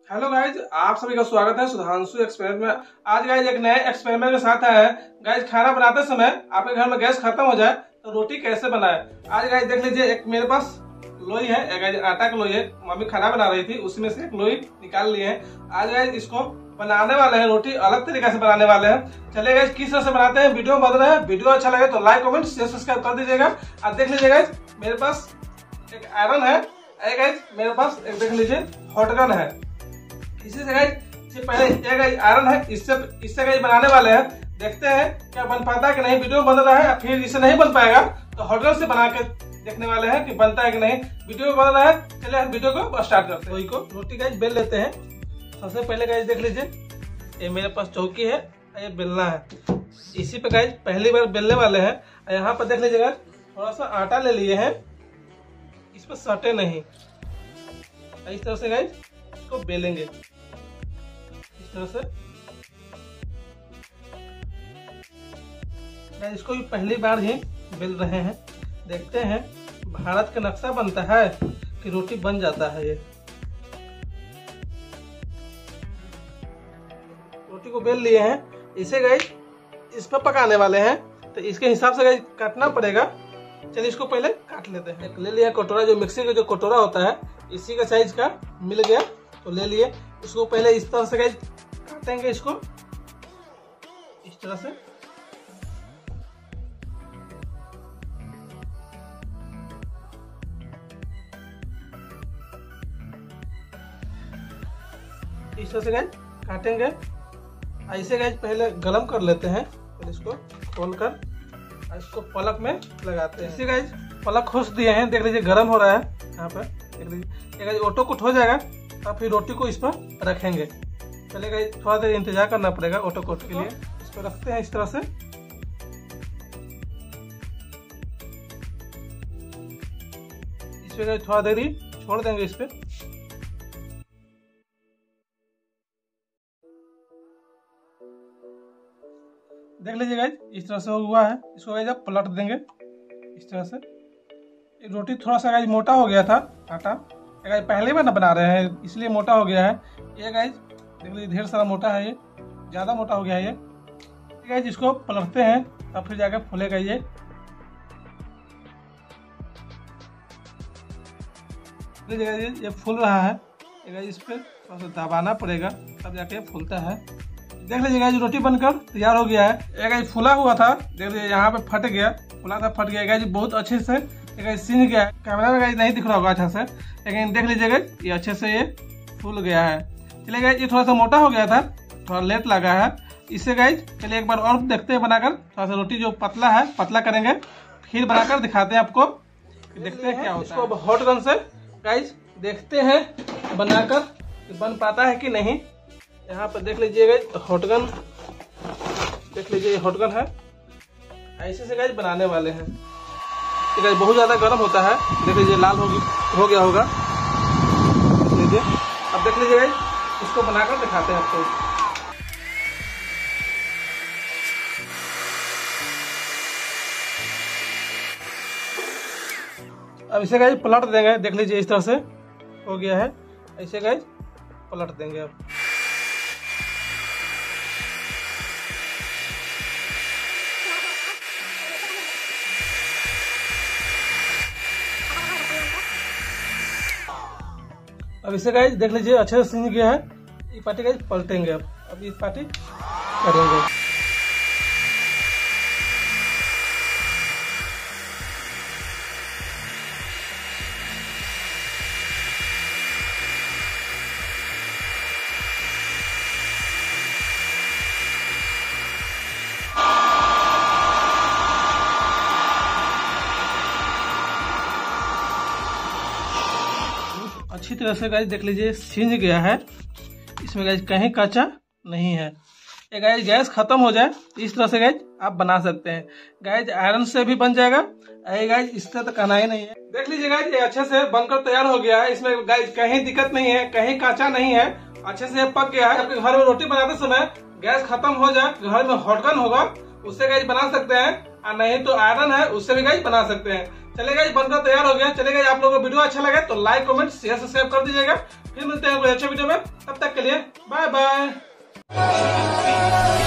Hello guys, आप सभी का स्वागत है सुधांशु एक्सपेरिमेंट में। आज गाइज एक नए एक्सपेरिमेंट के साथ आए हैं। गाइज खाना बनाते समय आपके घर में गैस खत्म हो जाए तो रोटी कैसे बनाए। आज गाइज देख लीजिए, एक मेरे पास लोई है, एक गाइज आटा का लोई है। मम्मी खाना बना रही थी, उसी में से एक लोई निकाल लिए हैं। आज गाइज इसको बनाने वाले हैं, रोटी अलग तरीके से बनाने वाले हैं। चलिए गाइज किस तरह से बनाते हैं, वीडियो में बन रहे हैं। वीडियो अच्छा लगे तो लाइक कमेंट शेयर सब्सक्राइब कर दीजिएगा। आप देख लीजिए गाइज, मेरे पास एक आयरन है, एक गाइज मेरे पास एक देख लीजिए हॉटगन है। इसी से गाइज पहले ये गाइज आयरन है, इससे गाइज बनाने वाले हैं। देखते हैं क्या बन पाता है कि नहीं। वीडियो में बन रहा है, फिर इससे नहीं बन पाएगा तो हॉटगन से बना के देखने वाले हैं कि बनता है कि नहीं। वीडियो में बन रहा है, चलिए हम वीडियो को स्टार्ट करते हैं। को रोटी गाइज बेल लेते हैं। सबसे पहले गाइज देख लीजिए, ये मेरे पास चौकी है, ये बेलना है। इसी पे गाइज पहली बार बेलने वाले हैं। यहाँ पर देख लीजिएगा, थोड़ा सा आटा ले लिए हैं, इस पर सटे नहीं। इस तरह से गाइज इसको बेलेंगे, इस तरह से। इसको भी पहली बार ही बेल रहे हैं। देखते हैं भारत का नक्शा बनता है कि रोटी बन जाता है। ये रोटी को बेल लिए हैं, इसे गाइस इस पर पकाने वाले हैं, तो इसके हिसाब से गाइस काटना पड़ेगा। चलिए इसको पहले काट लेते हैं। एक ले लिया कटोरा, जो मिक्सी का जो कटोरा होता है इसी का साइज का मिल गया तो ले लिए। इसको पहले इस तरह से गाइस काटेंगे, इसको इस तरह से। इस तरह से गाइस काटेंगे। ऐसे गाइस पहले गरम कर लेते हैं, फिर इसको खोलकर इसको पलक में लगाते हैं। इसे गाइस पलक खोस दिए हैं, देख लीजिए गरम हो रहा है। यहाँ पर देख लीजिए, ये ऑटो कुट हो जाएगा तब फिर रोटी को इस पर रखेंगे। चलिए गाइस थोड़ा देर इंतजार करना पड़ेगा ऑटो कोट के लिए। इस पर रखते हैं इस तरह से। इस पे थोड़ा देर ही छोड़ देंगे इस पे। देख लीजिए गाइस इस तरह से हुआ है। इसको गाइस आप पलट देंगे इस तरह से। रोटी थोड़ा सा गाइस मोटा हो गया था आटा, गाइस पहले बार ना बना रहे हैं इसलिए मोटा हो गया है। ये गाइस देख लीजिए ढेर सारा मोटा है, ये ज़्यादा मोटा हो गया है। ये गाइस इसको पलटते हैं तब फिर जाकर फूलेगा। ये ये फूल रहा है, ये इस पर थोड़ा सा दबाना पड़ेगा तब जाके फूलता है। देख लीजिए गाइस रोटी बनकर तैयार हो गया है। ये गाइस फूला हुआ था, देख लीजिए यहाँ पे फट गया, फूला था फट गया। गाइस बहुत अच्छे से सीन गया है। कैमरा में गाइस नहीं दिख रहा होगा अच्छा से, लेकिन देख लीजिएगा ये अच्छे से ये फूल गया है। चलिए गाइस ये थोड़ा सा मोटा हो गया था, थोड़ा लेट लगा है इससे। गाइस चलिए एक बार और देखते हैं बनाकर। थोड़ा सा रोटी जो पतला है पतला करेंगे, फिर बनाकर दिखाते हैं आपको, देखते हैं क्या होता है। इसको हॉटगन से गाइस देखते हैं बनाकर बन पाता है कि नहीं। यहाँ पर देख लीजिएगा हॉटगन, देख लीजिए हॉटगन है। ऐसे से गाइस बनाने वाले हैं। ठीक है, बहुत ज्यादा गर्म होता है, देख लीजिए लाल हो गया होगा। देख लीजिए, अब देख लीजिए गाइस इसको बनाकर दिखाते हैं आपको। अब इसे गाइस पलट देंगे, देख लीजिए इस तरह से हो गया है। ऐसे गाइस पलट देंगे। अब इसे गाइस देख लीजिए अच्छे से सीन गया है। ये पार्टी गाइस पलटेंगे। अब ये पार्टी करेंगे। अच्छी तरह से गाइस देख लीजिए सींच गया है, इसमें गाइस कहीं कच्चा नहीं है। ये गाइस गैस खत्म हो जाए इस तरह से गाइस आप बना सकते हैं। गाइस आयरन से भी बन जाएगा, गाइस इससे तो कहना ही नहीं है। देख लीजिए गाइस ये अच्छे से बनकर तैयार हो गया है। इसमें गाइस कहीं दिक्कत नहीं है, कहीं कच्चा नहीं है, अच्छे से पक गया है। आपके घर में रोटी बनाते समय गैस खत्म हो जाए, घर में हॉटगन होगा उससे गाइस बना सकते हैं, और नहीं तो आयरन है उससे भी गाइस बना सकते हैं। चलिए गाइस बनकर तैयार हो गया। चलिए गाइस आप लोगों को वीडियो अच्छा लगे तो लाइक कमेंट शेयर सब्सक्राइब कर दीजिएगा। फिर मिलते हैं कोई अच्छे वीडियो में, तब तक के लिए बाय बाय।